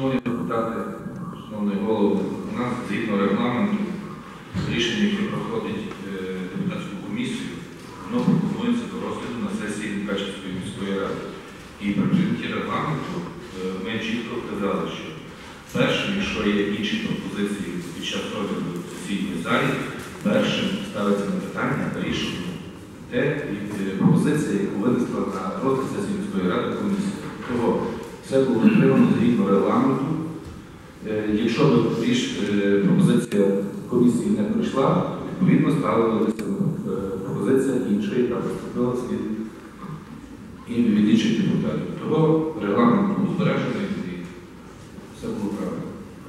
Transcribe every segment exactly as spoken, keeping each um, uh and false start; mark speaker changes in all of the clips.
Speaker 1: Шановні депутати, шановний голово, у нас згідно регламенту рішення, яке проходить депутатську комісію, воно пропонується до розгляду на сесії Мукачівської міської ради. І при прийнятті регламенту ми чітко вказали, що першим, якщо є інші пропозиції під час розгляду в сесійній залі, першим ставиться на питання та рішення те пропозиція, яку винесла на розгляд сесії міської ради комісії. Того все було отримано згідно регламенту. Якщо пропозиція комісії не пройшла, то відповідно ставилася пропозиція іншої, яка поступила від інших депутатів. Того регламент був збережений і все було правильно.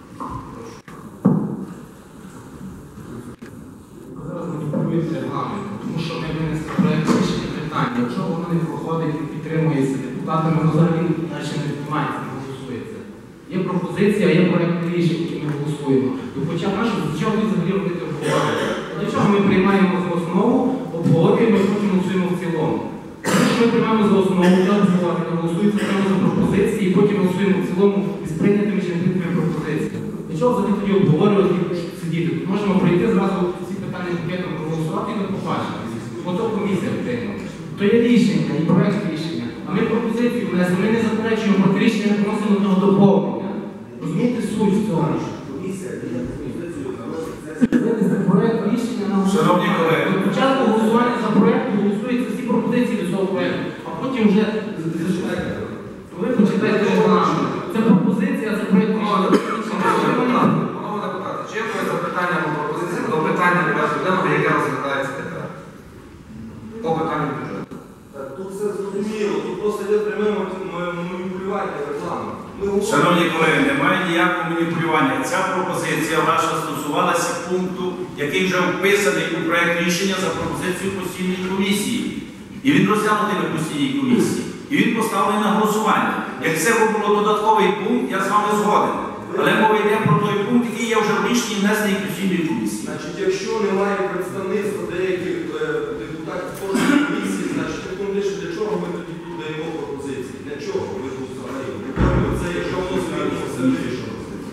Speaker 2: Зараз маніпулюється регламент, тому що ми винесли проєкт рішення питання. Якщо воно не проходить і підтримується депутатами, воно взагалі далі не приймається, не голосується. Є пропозиція, є проєкт рішення, які ми голосуємо. І хоча б наше, для чого ми взагалі робити обговорення? Для чого ми приймаємо за основу, обговорюємо і потім голосуємо в цілому? Тому що ми приймаємо за основу, для обговорення, голосуємо прямо за пропозиції, і потім голосуємо в цілому із прийнятими чи неприйнятими пропозиціями. Для чого взагалі тоді обговорювати і сидіти? Тут можемо пройти зразу ці питання пакетом проголосувати і ми побачимо. Ото комісія прийняла. То є рішення і проєкт рішення. А ми пропозицію внесли, ми не заперечуємо проти рішення, ми вносимо до доповнення. Розумієте суть цього?
Speaker 3: Комісія прийняла пропозицію на розгляд
Speaker 2: Винести проєкт рішення на
Speaker 1: Шановні колеги,
Speaker 2: до початку голосування за проєкт голосуються всі пропозиції до цього проєкту, а потім вже ви почитайте регламент. Це пропозиція, це проєкт рішення.
Speaker 3: Панове депутати, чи є якесь запитання або пропозиція до питання порядку денного, яке розглядається тепер? По питанню бюджету.
Speaker 4: Тут все зрозуміло, тут просто є пряме маніпулювання регламенту.
Speaker 5: Шановні колеги, немає ніякого маніпулювання. Ця пропозиція ваша стосувалася пункту, який вже вписаний у проєкт рішення за пропозицією постійної комісії. І він розглянутий на постійній комісії. І він поставлений на голосування. Як це було додатковий пункт, я з вами згоден. Але мова йде про той пункт, який є вже в рішенні внесений постійної комісії.
Speaker 4: Значить, якщо немає представництва деяких депутатів кожної комісії, значить, для чого ми тоді тут даємо пропозиції? Для чого ми тут взагалі? Це якщо воно звідно все вирішено.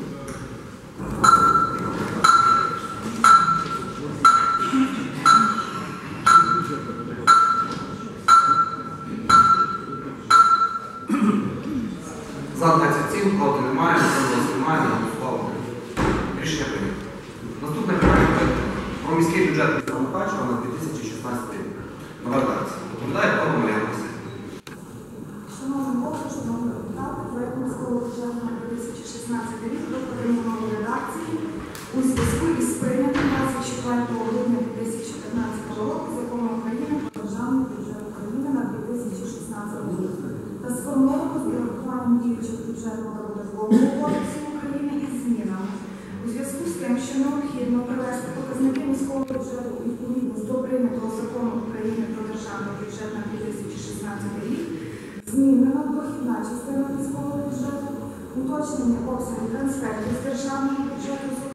Speaker 3: За двадцять сім, проти немає, за немає, не голосували. Рішення прийнято. Наступне питання про міський бюджет міста Мукачева на дві тисячі шістнадцятий рік. Нова редакція. Доповідає пан Мар'яна Васильівна.
Speaker 6: Шановні голови, шановні депутати, проект міського бюджету на дві тисячі шістнадцятий рік доповідає нової редакції у зв'язку із прийнятим двадцять четвертого грудня дві тисячі п'ятнадцятого року Законом України про державний бюджет України на дві тисячі шістнадцятий рік та сформовано з урахуванням діючих бюджетного та податкового кодексу України із змінами. У зв'язку з тим, що необхідно привести показники міського бюджету у відповідність до прийнятого Закону України про державний бюджет на дві тисячі шістнадцятий рік, змінена дохідна частина міського бюджету, уточнення обсягів трансфертів з державного бюджету